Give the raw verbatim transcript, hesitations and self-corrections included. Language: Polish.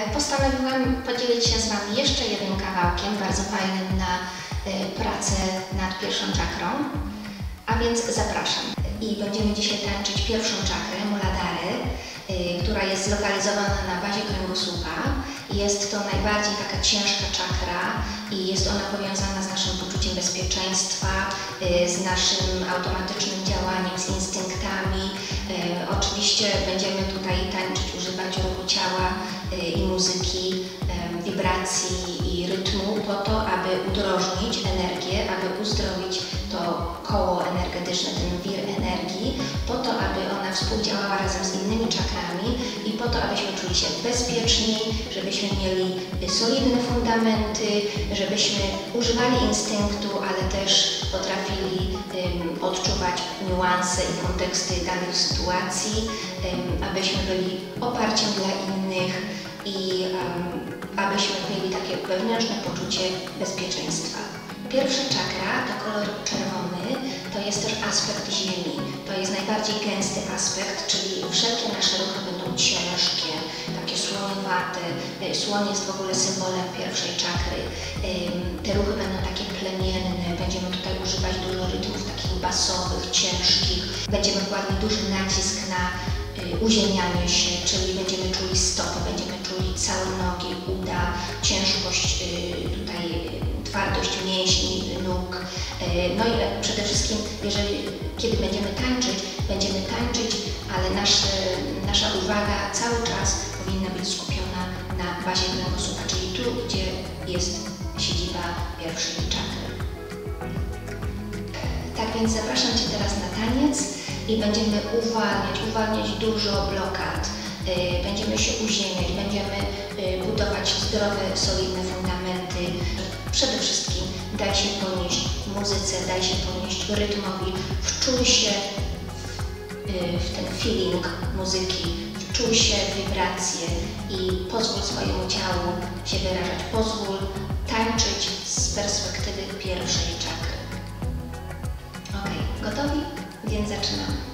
postanowiłam podzielić się z Wami jeszcze jednym kawałkiem, bardzo fajnym na pracę nad pierwszą czakrą. A więc zapraszam. I będziemy dzisiaj tańczyć pierwszą czakrę, Muladhary, która jest zlokalizowana na bazie kręgosłupa. Jest to najbardziej taka ciężka czakra i jest ona powiązana z naszym poczuciem bezpieczeństwa, z naszym automatycznym działaniem, z instynktami. Oczywiście będziemy tutaj tańczyć, używać ruchu ciała i muzyki, wibracji i rytmu po to, aby udrożnić energię, aby uzdrowić to koło energetyczne, ten wir energii, po to, aby ona współdziałała razem z innymi czakrami i po to, abyśmy czuli się bezpieczniej, żebyśmy mieli solidne fundamenty, żebyśmy używali instynktu, ale też potrafili um, odczuwać niuanse i konteksty danych sytuacji, um, abyśmy byli oparciem dla innych i um, abyśmy mieli takie wewnętrzne poczucie bezpieczeństwa. Pierwsza czakra to kolor czerwony, to jest też aspekt ziemi. To jest najbardziej gęsty aspekt, czyli wszelkie nasze ruchy będą ciężkie, takie słoniowate. Słoń jest w ogóle symbolem pierwszej czakry. Te ruchy będą takie plemienne, będziemy tutaj używać dużo rytmów takich basowych, ciężkich. Będziemy kładli duży nacisk na uziemianie się, czyli będziemy czuli stopy, będziemy czuli całe nogi, uda, ciężkość tutaj, twardość mięśni, nóg. No i przede wszystkim, jeżeli, kiedy będziemy tańczyć, będziemy tańczyć, ale nasze, nasza uwaga cały czas powinna być skupiona na bazie kręgosłupa, czyli tu, gdzie jest siedziba pierwszej czakry. Tak więc zapraszam Cię teraz na taniec i będziemy uwalniać, uwalniać dużo blokad. Będziemy się uziemiać, będziemy budować zdrowe, solidne fundamenty. Przede wszystkim daj się ponieść muzyce, daj się ponieść rytmowi, wczuj się w ten feeling muzyki, wczuj się w wibracje i pozwól swojemu ciału się wyrażać. Pozwól tańczyć z perspektywy pierwszej czakry. Ok, gotowi? Więc zaczynamy.